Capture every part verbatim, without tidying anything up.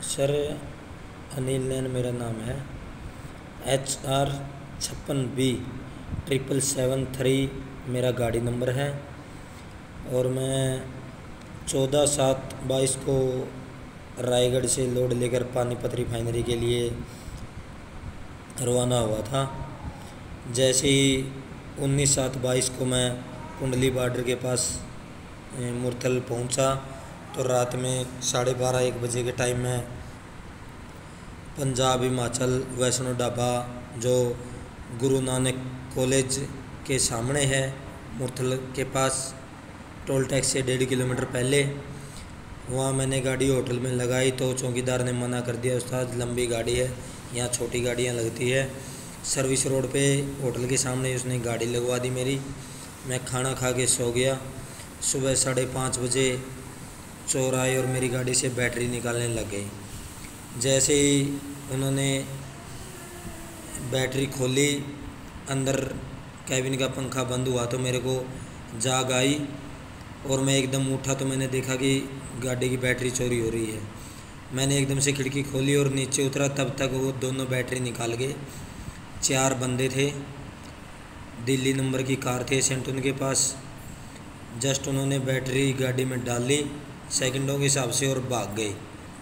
Sir Anil नैन मेरा नाम है। एच आर छप्पन बी ट्रिपल सेवन थ्री मेरा गाड़ी नंबर है और मैं चौदह सात बाईस को रायगढ़ से लोड लेकर पानीपत रिफाइनरी के लिए रवाना हुआ था। जैसे ही उन्नीस सात बाईस को मैं कुंडली बॉर्डर के पास मुरथल पहुंचा तो रात में साढ़े बारह एक बजे के टाइम में पंजाब हिमाचल वैष्णो ढाबा जो गुरु नानक कॉलेज के सामने है मुरथल के पास, टोल टैक्स से डेढ़ किलोमीटर पहले, वहाँ मैंने गाड़ी होटल में लगाई तो चौकीदार ने मना कर दिया, उस्ताद लंबी गाड़ी है, यहाँ छोटी गाड़ियाँ लगती है। सर्विस रोड पे होटल के सामने उसने गाड़ी लगवा दी मेरी। मैं खाना खा के सो गया। सुबह साढ़े पाँच बजे चोर आए और मेरी गाड़ी से बैटरी निकालने लग गई। जैसे ही उन्होंने बैटरी खोली, अंदर कैबिन का पंखा बंद हुआ तो मेरे को जाग आई और मैं एकदम उठा तो मैंने देखा कि गाड़ी की बैटरी चोरी हो रही है। मैंने एकदम से खिड़की खोली और नीचे उतरा, तब तक वो दोनों बैटरी निकाल गए। चार बंदे थे, दिल्ली नंबर की कार थे सेंटून के पास। जस्ट उन्होंने बैटरी गाड़ी में डाल ली सेकंडों के हिसाब से और भाग गए।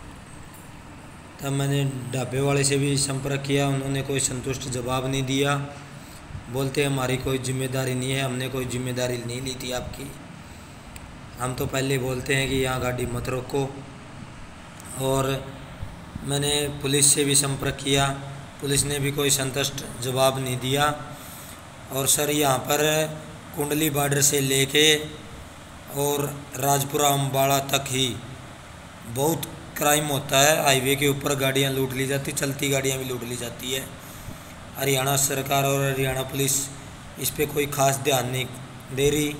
तब मैंने ढाबे वाले से भी संपर्क किया, उन्होंने कोई संतुष्ट जवाब नहीं दिया। बोलते हमारी कोई जिम्मेदारी नहीं है, हमने कोई जिम्मेदारी नहीं ली थी आपकी। हम तो पहले बोलते हैं कि यहाँ गाड़ी मत रोको। और मैंने पुलिस से भी संपर्क किया, पुलिस ने भी कोई संतुष्ट जवाब नहीं दिया। और सर यहाँ पर कुंडली बॉर्डर से लेके और राजपुरा अम्बाड़ा तक ही बहुत क्राइम होता है। हाईवे के ऊपर गाड़ियाँ लूट ली जाती, चलती गाड़ियाँ भी लूट ली जाती है। हरियाणा सरकार और हरियाणा पुलिस इस पे कोई ख़ास ध्यान नहीं दे रही।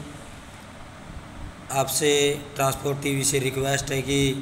आपसे ट्रांसपोर्ट टीवी से रिक्वेस्ट है कि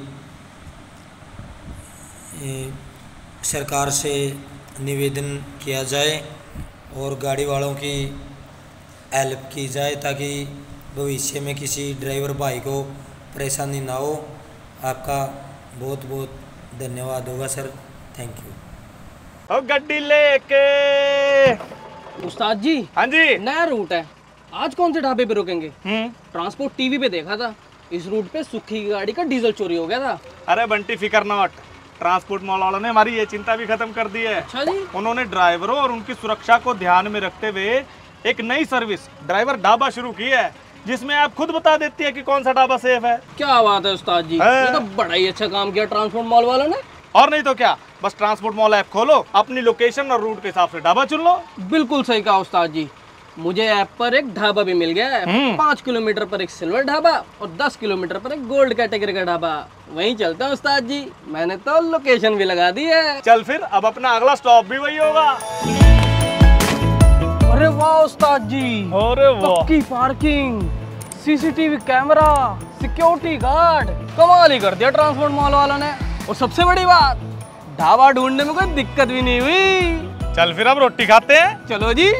सरकार से निवेदन किया जाए और गाड़ी वालों की हेल्प की जाए ताकि भविष्य में किसी ड्राइवर भाई को परेशानी ना हो। आपका बहुत बहुत धन्यवाद होगा सर, थैंक यू। और गड्डी लेके उस्ताद जी। हाँ जी। नया रूट है, आज कौन से ढाबे पे रुकेंगे? हम्म ट्रांसपोर्ट टीवी पे देखा था, इस रूट पे सुखी की गाड़ी का डीजल चोरी हो गया था। अरे बंटी फिकर नॉट, ट्रांसपोर्ट मॉल वालों ने हमारी ये चिंता भी खत्म कर दी है। अच्छा जी। उन्होंने ड्राइवरों और उनकी सुरक्षा को ध्यान में रखते हुए एक नई सर्विस ड्राइवर ढाबा शुरू की है, जिसमें आप खुद बता देती है कि कौन सा ढाबा सेफ है। क्या बात है उस्ताद जी, ये तो बड़ा ही अच्छा काम किया ट्रांसपोर्ट मॉल वालों ने। और नहीं तो क्या, बस ट्रांसपोर्ट मॉल ऐप खोलो, अपनी लोकेशन और रूट के हिसाब से ढाबा चुन लो। बिल्कुल सही कहा उस्ताद जी, मुझे ऐप पर एक ढाबा भी मिल गया है। पाँच किलोमीटर पर एक सिल्वर ढाबा और दस किलोमीटर पर एक गोल्ड कैटेगरी का ढाबा। वहीं चलता है उस्ताद जी, मैंने तो लोकेशन भी लगा दी है। चल फिर, अब अपना अगला स्टॉप भी वही होगा। अरे वाह उस्ताद जी, अरे वाह, पक्की parking, CCTV camera, security guard, कमाल ही कर दिया ट्रांसपोर्ट मॉल वालों ने। और सबसे बड़ी बात, ढाबा ढूंढने में कोई दिक्कत भी नहीं हुई। चल फिर अब रोटी खाते हैं। चलो जी।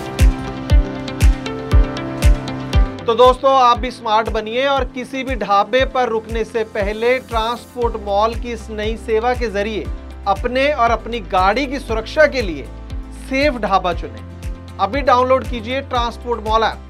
तो दोस्तों, आप भी स्मार्ट बनिए और किसी भी ढाबे पर रुकने से पहले ट्रांसपोर्ट मॉल की इस नई सेवा के जरिए अपने और अपनी गाड़ी की सुरक्षा के लिए सेफ ढाबा चुनें। अभी डाउनलोड कीजिए ट्रांसपोर्ट मॉल ऐप।